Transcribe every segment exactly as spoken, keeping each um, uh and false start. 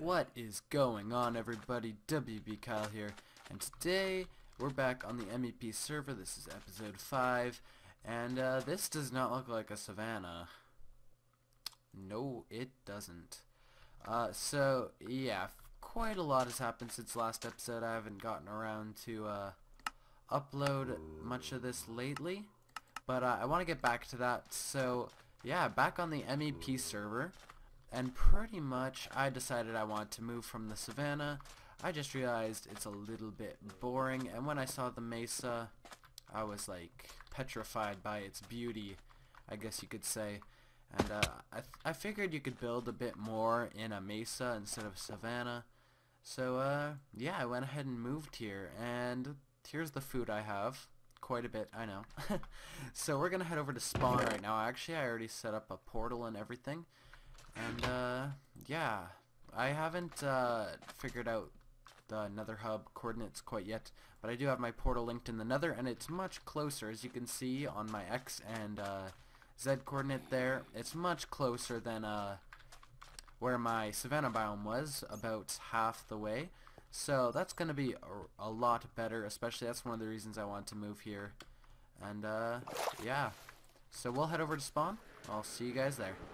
What is going on, everybody? W B Kyle here, and today we're back on the M E P server. This is episode five, and uh, this does not look like a savannah. No, it doesn't. Uh, so, yeah, quite a lot has happened since last episode. I haven't gotten around to uh, upload much of this lately, but uh, I want to get back to that. So, yeah, back on the M E P server. And pretty much, I decided I want to move from the savannah. I just realized it's a little bit boring, and when I saw the mesa, I was like petrified by its beauty, I guess you could say. And uh, I, th I figured you could build a bit more in a mesa instead of savannah. So uh, yeah, I went ahead and moved here, and here's the food I have. Quite a bit, I know. So we're gonna head over to spawn right now. Actually, I already set up a portal and everything. And, uh, yeah, I haven't, uh, figured out the nether hub coordinates quite yet, but I do have my portal linked in the nether, and it's much closer, as you can see on my X and, uh, Z coordinate there. It's much closer than, uh, where my savannah biome was, about half the way. So that's gonna be a, a lot better, especially that's one of the reasons I want to move here. And, uh, yeah. So we'll head over to spawn. I'll see you guys there.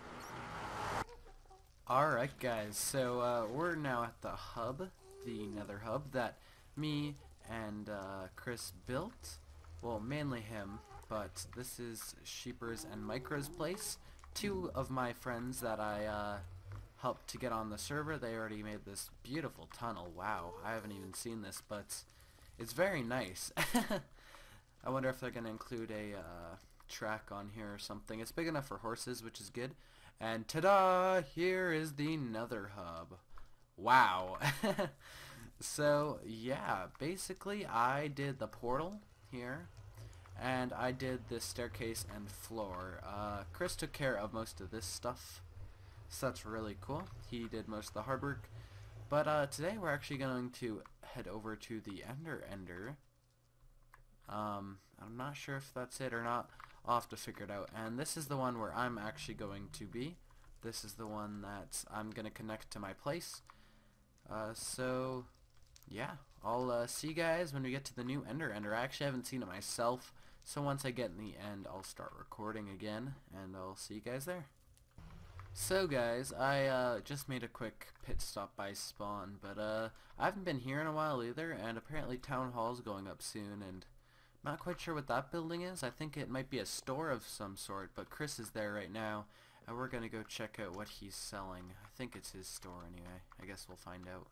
Alright guys, so uh, we're now at the hub, the nether hub, that me and uh, Chris built. Well, mainly him, but this is Sheepers and Micro's place. Two of my friends that I uh, helped to get on the server, they already made this beautiful tunnel. Wow, I haven't even seen this, but it's very nice. I wonder if they're going to include a uh, track on here or something. It's big enough for horses, which is good. And ta-da! Here is the nether hub. Wow. So, yeah, basically I did the portal here, and I did the staircase and floor. Uh, Chris took care of most of this stuff, so that's really cool. He did most of the hard work. But uh, today we're actually going to head over to the Ender Ender. Um, I'm not sure if that's it or not. I'll have to figure it out. And this is the one where I'm actually going to be. This is the one that I'm going to connect to my place. Uh, so, yeah. I'll uh, see you guys when we get to the new Ender Ender. I actually haven't seen it myself. So once I get in the end, I'll start recording again. And I'll see you guys there. So guys, I uh, just made a quick pit stop by spawn. But uh, I haven't been here in a while either. And apparently Town Hall's going up soon. And not quite sure what that building is. I think it might be a store of some sort, but Chris is there right now, and we're gonna go check out what he's selling. I think it's his store anyway. I guess we'll find out.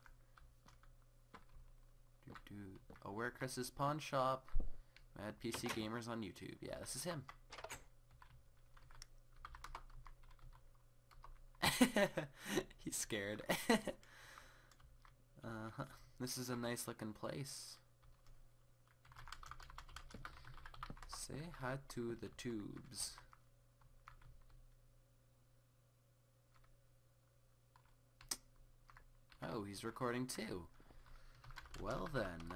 Doo -doo. Oh, where Chris's pawn shop. Mad P C Gamers on YouTube. Yeah, this is him. He's scared. uh-huh. This is a nice looking place. Say hi to the tubes. Oh, he's recording too. Well then.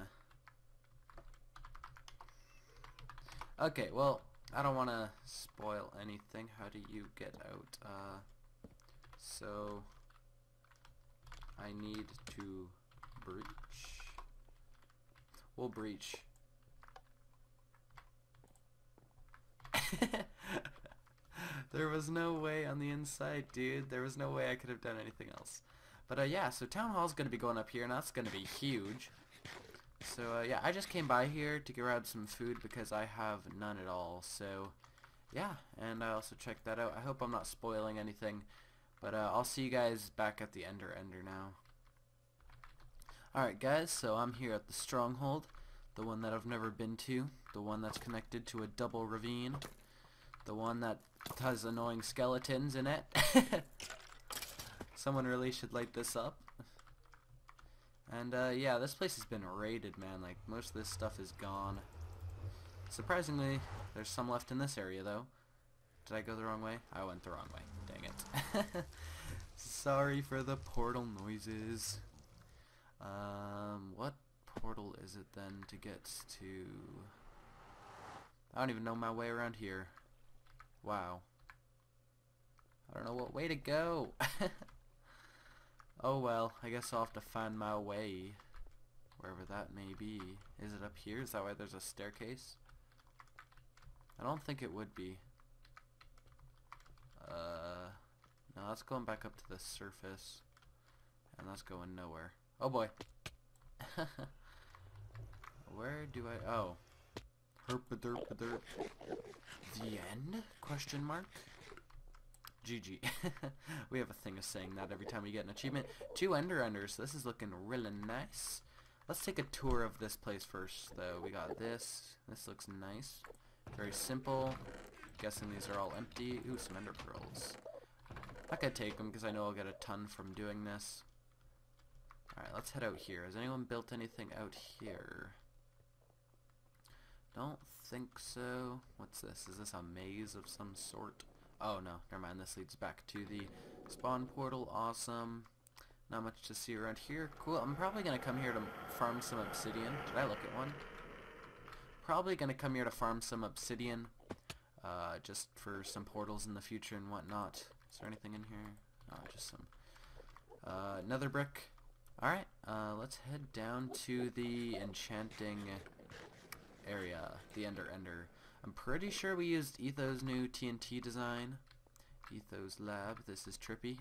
Okay, well, I don't want to spoil anything. How do you get out? Uh, so, I need to breach. We'll breach. There was no way on the inside, dude. There was no way I could have done anything else. But uh, yeah, so Town Hall's going to be going up here, and that's going to be huge. So uh, yeah, I just came by here to grab some food because I have none at all. So yeah, and I also checked that out. I hope I'm not spoiling anything. But uh, I'll see you guys back at the Ender Ender now. Alright guys, so I'm here at the Stronghold. The one that I've never been to. The one that's connected to a double ravine. The one that has annoying skeletons in it. Someone really should light this up. And uh, yeah, this place has been raided, man. Like, most of this stuff is gone. Surprisingly, there's some left in this area, though. Did I go the wrong way? I went the wrong way. Dang it. Sorry for the portal noises. Um, what portal is it then to get to? I don't even know my way around here. Wow. I don't know what way to go. Oh well, I guess I'll have to find my way. Wherever that may be. Is it up here? Is that why there's a staircase? I don't think it would be. Uh, no, that's going back up to the surface. And that's going nowhere. Oh boy. Where do I... Oh. Herpaderpaderp. The end? Question mark? G G. We have a thing of saying that every time we get an achievement. Two Ender Enders. This is looking really nice. Let's take a tour of this place first, though. We got this. This looks nice. Very simple. Guessing these are all empty. Ooh, some Ender Pearls. I'm not gonna take them because I know I'll get a ton from doing this. Alright, let's head out here. Has anyone built anything out here? Don't think so. What's this? Is this a maze of some sort? Oh no, never mind. This leads back to the spawn portal. Awesome. Not much to see around here. Cool. I'm probably gonna come here to farm some obsidian. Did I look at one? Probably gonna come here to farm some obsidian. Uh, just for some portals in the future and whatnot. Is there anything in here? Oh, just some uh, nether brick. Alright, uh, let's head down to the enchanting area, the Ender Ender. I'm pretty sure we used Etho's new T N T design. Etho's lab. This is trippy.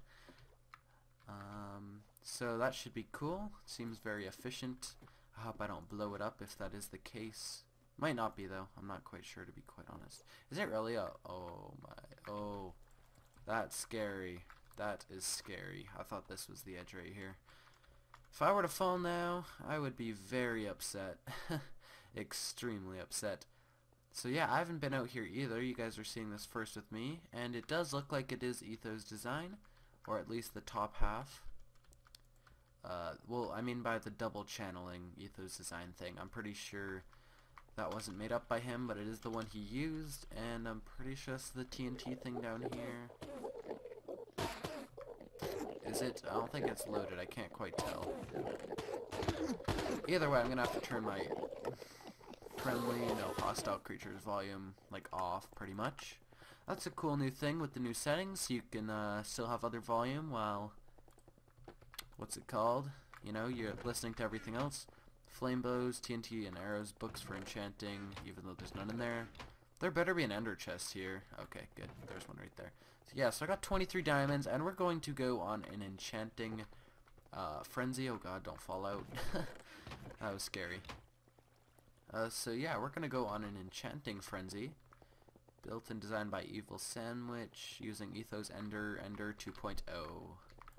um, so that should be cool. Seems very efficient. I hope I don't blow it up if that is the case. Might not be though. I'm not quite sure, to be quite honest. Is it really a... Oh my... Oh. That's scary. That is scary. I thought this was the edge right here. If I were to fall now, I would be very upset. Extremely upset. So yeah, I haven't been out here either. You guys are seeing this first with me. And it does look like it is Etho's design. Or at least the top half. Uh, well, I mean by the double channeling Etho's design thing. I'm pretty sure that wasn't made up by him, but it is the one he used. And I'm pretty sure it's the T N T thing down here. Is it? I don't think it's loaded. I can't quite tell. Either way, I'm gonna have to turn my friendly, no hostile creatures volume like off, pretty much. That's a cool new thing with the new settings. You can uh, still have other volume while, what's it called? You know, you're listening to everything else. Flame bows, T N T, and arrows, books for enchanting, even though there's none in there. There better be an ender chest here. Okay, good. There's one right there. So, yeah, so I got twenty-three diamonds, and we're going to go on an enchanting uh, frenzy. Oh god, don't fall out. That was scary. Uh, so yeah, we're going to go on an enchanting frenzy. Built and designed by Evil Sandwich, using Ethos Ender, Ender two point oh.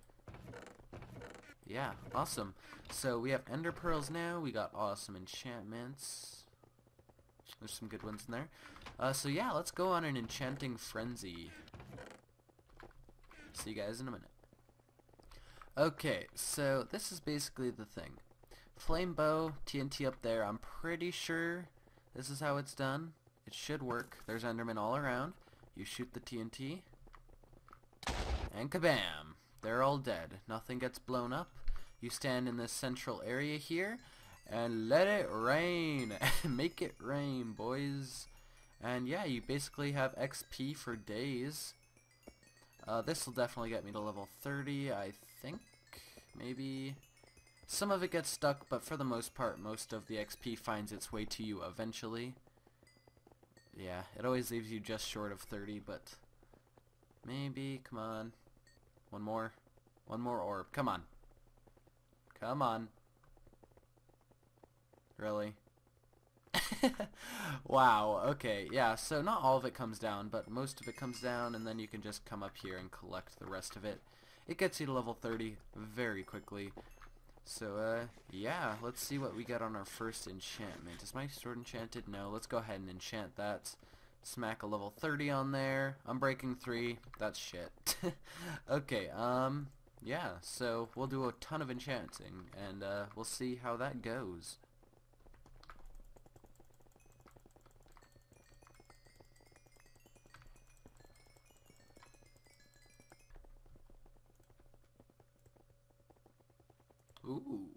Yeah, awesome. So we have Ender Pearls now. We got awesome enchantments. There's some good ones in there. Uh, so yeah, let's go on an enchanting frenzy. See you guys in a minute. Okay, so this is basically the thing. Flame bow, T N T up there. I'm pretty sure this is how it's done. It should work. There's Endermen all around. You shoot the T N T. And kabam! They're all dead. Nothing gets blown up. You stand in this central area here. And let it rain. Make it rain, boys. And yeah, you basically have X P for days. Uh, this will definitely get me to level thirty, I think. Maybe. Some of it gets stuck, but for the most part, most of the X P finds its way to you eventually. Yeah, it always leaves you just short of thirty, but maybe, come on. One more. One more orb. Come on. Come on. Really? Wow, okay, yeah, so not all of it comes down, but most of it comes down, and then you can just come up here and collect the rest of it. It gets you to level thirty very quickly. So, uh, yeah, let's see what we got on our first enchantment. Is my sword enchanted? No, let's go ahead and enchant that. Smack a level thirty on there. I'm breaking three. That's shit. Okay, um, yeah, so we'll do a ton of enchanting, and, uh, we'll see how that goes. Ooh.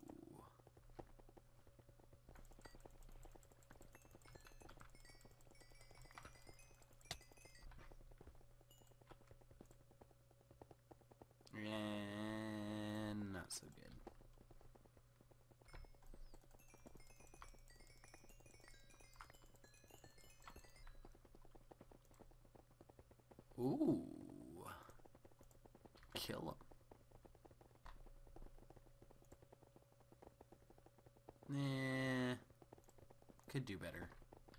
Ooh. Kill him. Nah. Could do better.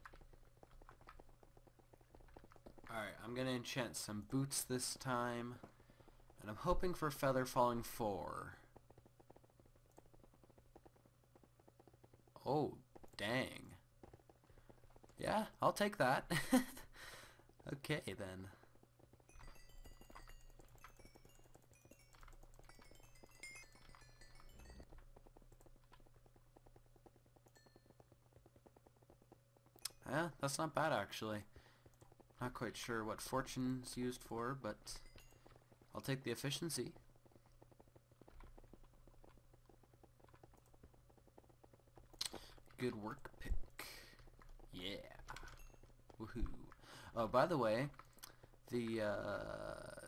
Alright, I'm gonna enchant some boots this time. And I'm hoping for Feather Falling four. Oh, dang. Yeah, I'll take that. Okay, then. Yeah, that's not bad, actually. Not quite sure what fortune's used for, but I'll take the efficiency. Good work, pick. Yeah. Woohoo. Oh, by the way, the uh,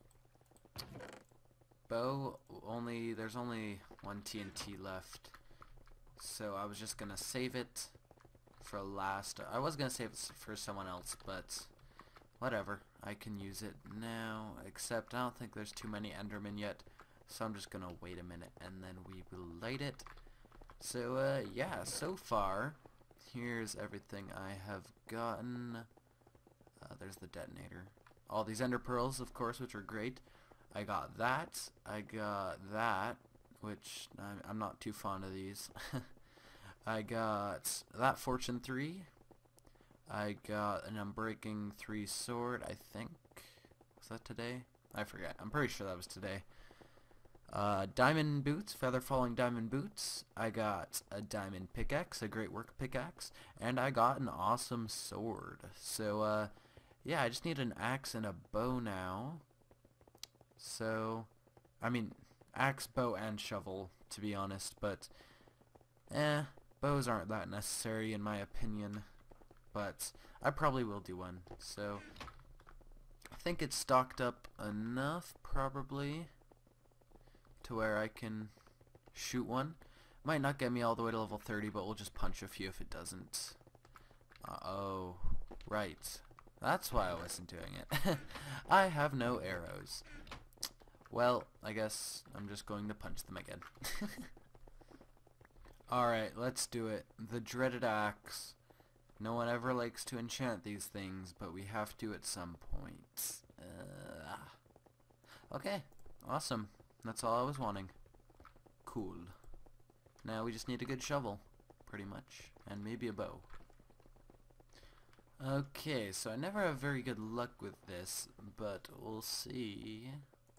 bow only, there's only one T N T left. So I was just gonna save it for last. I was gonna save it for someone else, but whatever. I can use it now, except I don't think there's too many Endermen yet. So I'm just gonna wait a minute and then we will light it. So uh, yeah, so far, here's everything I have gotten. Uh, there's the detonator. All these ender pearls, of course, which are great. I got that. I got that, which I'm, I'm not too fond of these. I got that fortune three. I got an Unbreaking three sword, I think. Was that today? I forget. I'm pretty sure that was today. Uh, diamond boots, feather falling diamond boots. I got a diamond pickaxe, a great work pickaxe, and I got an awesome sword. So, uh, yeah, I just need an axe and a bow now. So, I mean, axe, bow, and shovel, to be honest, but, eh, bows aren't that necessary in my opinion, but I probably will do one. So, I think it's stocked up enough, probably, to where I can shoot one. Might not get me all the way to level thirty, but we'll just punch a few if it doesn't. Uh-oh. Right. That's why I wasn't doing it. I have no arrows. Well, I guess I'm just going to punch them again. Alright, let's do it. The dreaded axe. No one ever likes to enchant these things, but we have to at some point. Uh, okay, awesome. That's all I was wanting. Cool. Now we just need a good shovel, pretty much, and maybe a bow. Okay, so I never have very good luck with this, but we'll see.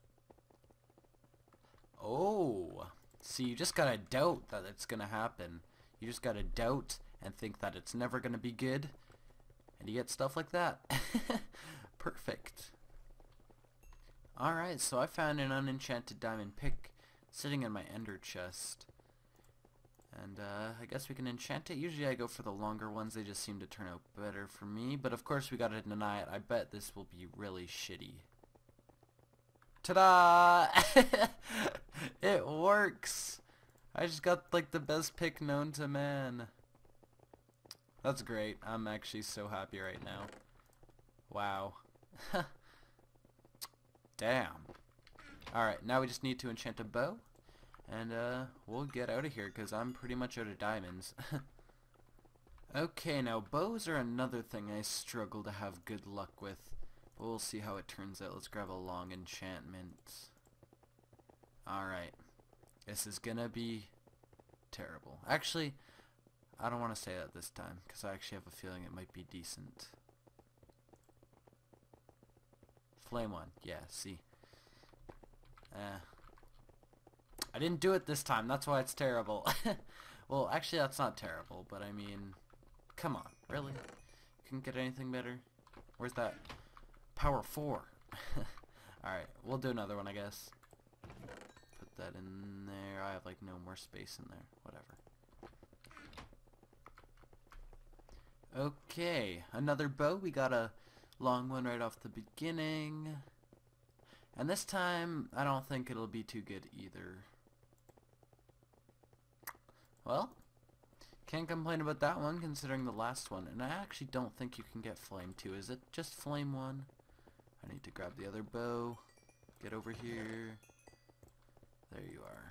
Oh! See, you just gotta doubt that it's gonna happen. You just gotta doubt and think that it's never gonna be good, and you get stuff like that. Perfect. Alright, so I found an unenchanted diamond pick sitting in my ender chest. And uh, I guess we can enchant it. Usually I go for the longer ones, they just seem to turn out better for me. But of course we gotta deny it. I bet this will be really shitty. Ta-da! It works! I just got like the best pick known to man. That's great. I'm actually so happy right now. Wow. Damn. Alright, now we just need to enchant a bow. And uh, we'll get out of here because I'm pretty much out of diamonds. Okay, now bows are another thing I struggle to have good luck with. We'll see how it turns out. Let's grab a long enchantment. Alright. This is gonna be terrible. Actually, I don't want to say that this time because I actually have a feeling it might be decent. Flame one. Yeah, see. Eh. I didn't do it this time. That's why it's terrible. Well, actually, that's not terrible, but I mean, come on. Really? Couldn't get anything better? Where's that? Power four. Alright, we'll do another one, I guess. Put that in there. I have, like, no more space in there. Whatever. Okay, another bow. We got a long one right off the beginning. And this time, I don't think it'll be too good either. Well, can't complain about that one considering the last one. And I actually don't think you can get flame two. Is it just flame one? I I need to grab the other bow. Get over here. There you are.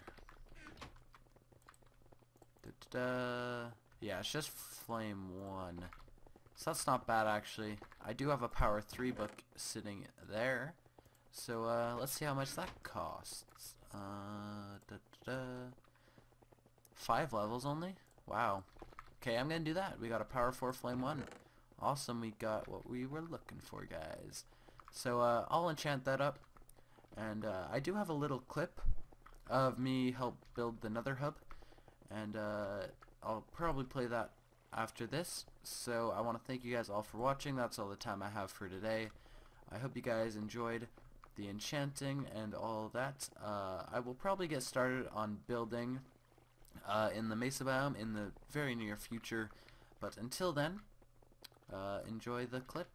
Da, da, da. Yeah, it's just flame one. So that's not bad actually. I do have a power three book sitting there. So uh, let's see how much that costs. Uh, da, da, da. Five levels only? Wow. Okay, I'm gonna do that. We got a power four flame one. Awesome, we got what we were looking for, guys. So uh, I'll enchant that up. And uh, I do have a little clip of me help build the nether hub. And uh, I'll probably play that after this. So I want to thank you guys all for watching. That's all the time I have for today. I hope you guys enjoyed the enchanting and all that. Uh, I will probably get started on building uh, in the Mesa biome in the very near future. But until then, uh, enjoy the clip.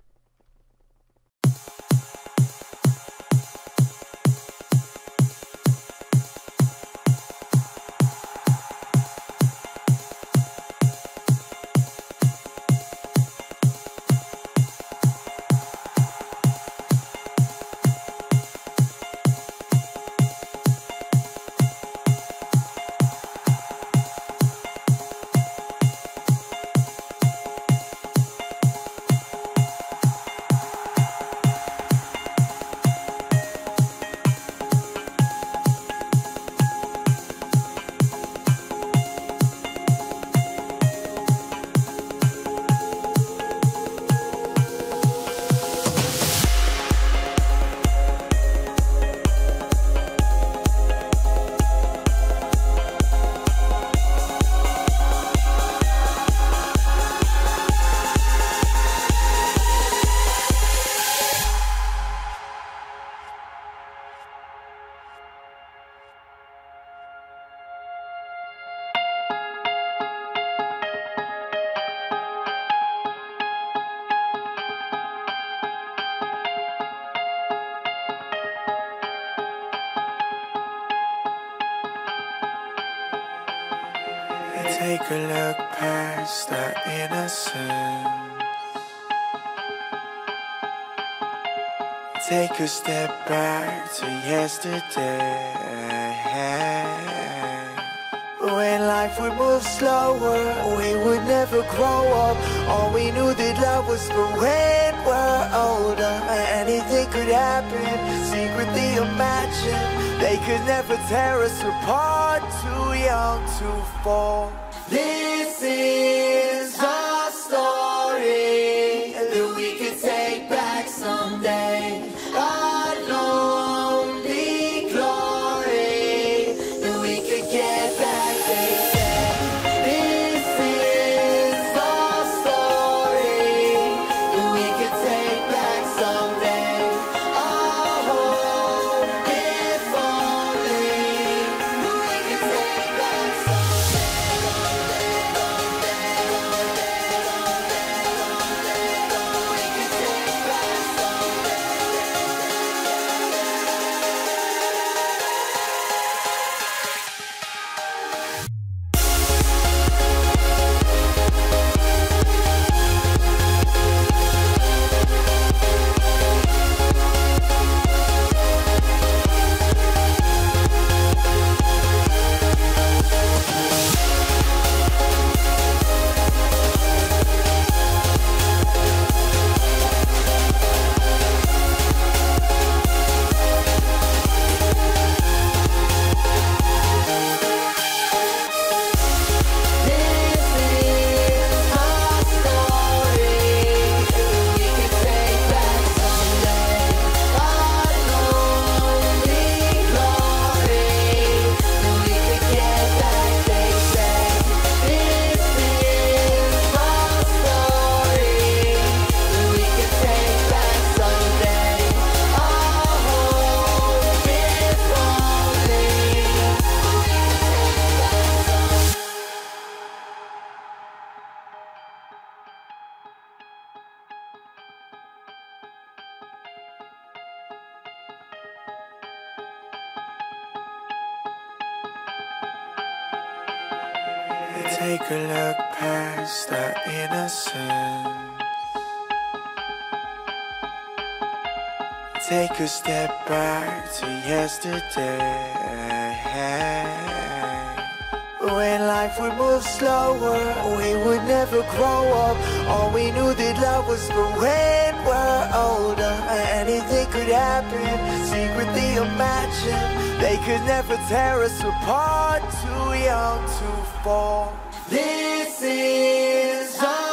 Take a look past our innocence. Take a step back to yesterday. When life would move slower, we would never grow up. All we knew that love was for when we're older. Anything could happen, secretly imagine. They could never tear us apart, too young to fall. This is our story that we could take back someday. Our lonely glory that we could get back, they say. This is our story that we could take back someday. Our hope, if only we could take back someday. Take a look past our innocence. take a step back to yesterday. When life would move slower, we would never grow up. All we knew that love was for when we're older. Anything could happen, secretly imagine they could never tear us apart. Too young to fall. This is our